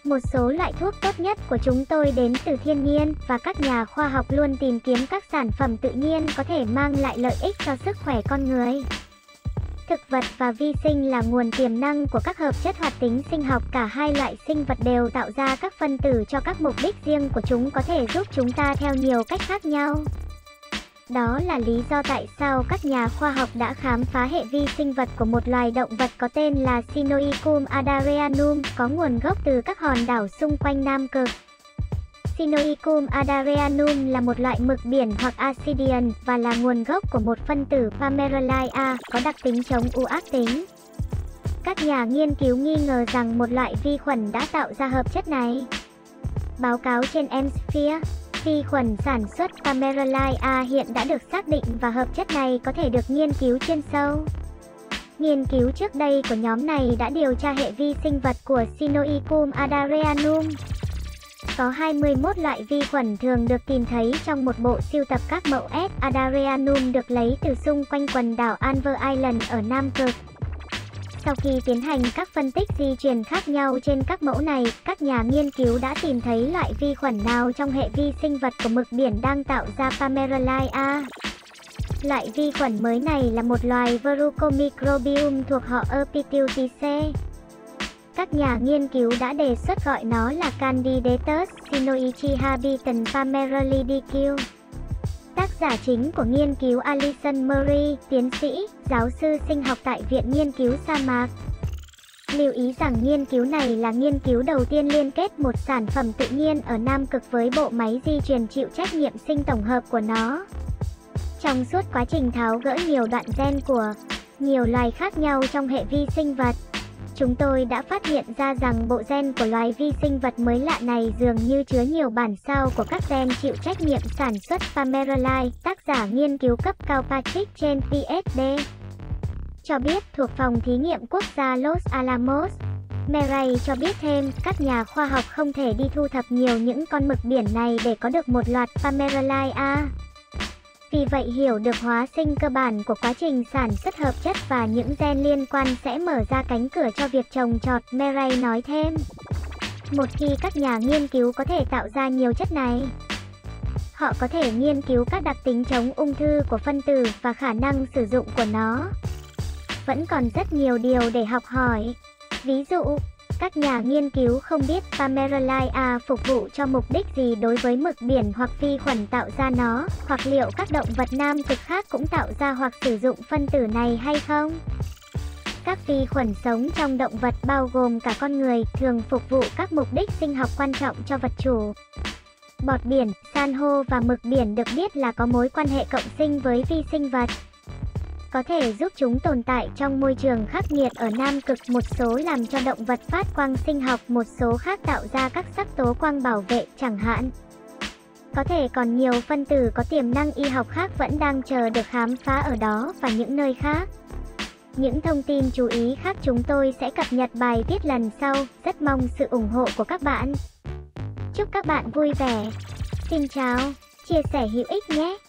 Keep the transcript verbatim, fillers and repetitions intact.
Một số loại thuốc tốt nhất của chúng tôi đến từ thiên nhiên, và các nhà khoa học luôn tìm kiếm các sản phẩm tự nhiên có thể mang lại lợi ích cho sức khỏe con người. Thực vật và vi sinh là nguồn tiềm năng của các hợp chất hoạt tính sinh học. Cả hai loại sinh vật đều tạo ra các phân tử cho các mục đích riêng của chúng, có thể giúp chúng ta theo nhiều cách khác nhau. Đó là lý do tại sao các nhà khoa học đã khám phá hệ vi sinh vật của một loài động vật có tên là Sinoicum adareanum, có nguồn gốc từ các hòn đảo xung quanh Nam Cực. Sinoicum adareanum là một loại mực biển hoặc ascidian và là nguồn gốc của một phân tử Pamerolide A có đặc tính chống u ác tính. Các nhà nghiên cứu nghi ngờ rằng một loại vi khuẩn đã tạo ra hợp chất này. Báo cáo trên Hemisphere, vi khuẩn sản xuất Pamerolide A hiện đã được xác định và hợp chất này có thể được nghiên cứu chuyên sâu. Nghiên cứu trước đây của nhóm này đã điều tra hệ vi sinh vật của Sinoicum adareanum. Có hai mươi mốt loại vi khuẩn thường được tìm thấy trong một bộ sưu tập các mẫu S. adareanum được lấy từ xung quanh quần đảo Anver Island ở Nam Cực. Sau khi tiến hành các phân tích di truyền khác nhau trên các mẫu này, các nhà nghiên cứu đã tìm thấy loại vi khuẩn nào trong hệ vi sinh vật của mực biển đang tạo ra Pamerolide A. Loại vi khuẩn mới này là một loài Verrucomicrobium thuộc họ Epiteuthicidae. Các nhà nghiên cứu đã đề xuất gọi nó là Candidatus sinoichi habitant Pamerolidicule. Tác giả chính của nghiên cứu Alison Murray, tiến sĩ, giáo sư sinh học tại Viện Nghiên cứu Sa mạc. Lưu ý rằng nghiên cứu này là nghiên cứu đầu tiên liên kết một sản phẩm tự nhiên ở Nam Cực với bộ máy di truyền chịu trách nhiệm sinh tổng hợp của nó. Trong suốt quá trình tháo gỡ nhiều đoạn gen của nhiều loài khác nhau trong hệ vi sinh vật, chúng tôi đã phát hiện ra rằng bộ gen của loài vi sinh vật mới lạ này dường như chứa nhiều bản sao của các gen chịu trách nhiệm sản xuất Pamerolide. Tác giả nghiên cứu cấp cao Patrick Chen P H D cho biết thuộc phòng thí nghiệm quốc gia Los Alamos. Murray cho biết thêm, các nhà khoa học không thể đi thu thập nhiều những con mực biển này để có được một loạt Pamerolide A. Vì vậy hiểu được hóa sinh cơ bản của quá trình sản xuất hợp chất và những gen liên quan sẽ mở ra cánh cửa cho việc trồng trọt, Murray nói thêm. Một khi các nhà nghiên cứu có thể tạo ra nhiều chất này, họ có thể nghiên cứu các đặc tính chống ung thư của phân tử và khả năng sử dụng của nó. Vẫn còn rất nhiều điều để học hỏi. Ví dụ, các nhà nghiên cứu không biết Pamerolide A phục vụ cho mục đích gì đối với mực biển hoặc vi khuẩn tạo ra nó, hoặc liệu các động vật Nam Cực khác cũng tạo ra hoặc sử dụng phân tử này hay không. Các vi khuẩn sống trong động vật bao gồm cả con người thường phục vụ các mục đích sinh học quan trọng cho vật chủ. Bọt biển, san hô và mực biển được biết là có mối quan hệ cộng sinh với vi sinh vật, có thể giúp chúng tồn tại trong môi trường khắc nghiệt ở Nam Cực. Một số làm cho động vật phát quang sinh học, một số khác tạo ra các sắc tố quang bảo vệ, chẳng hạn. Có thể còn nhiều phân tử có tiềm năng y học khác vẫn đang chờ được khám phá ở đó và những nơi khác. Những thông tin chú ý khác chúng tôi sẽ cập nhật bài viết lần sau. Rất mong sự ủng hộ của các bạn. Chúc các bạn vui vẻ. Xin chào, chia sẻ hữu ích nhé.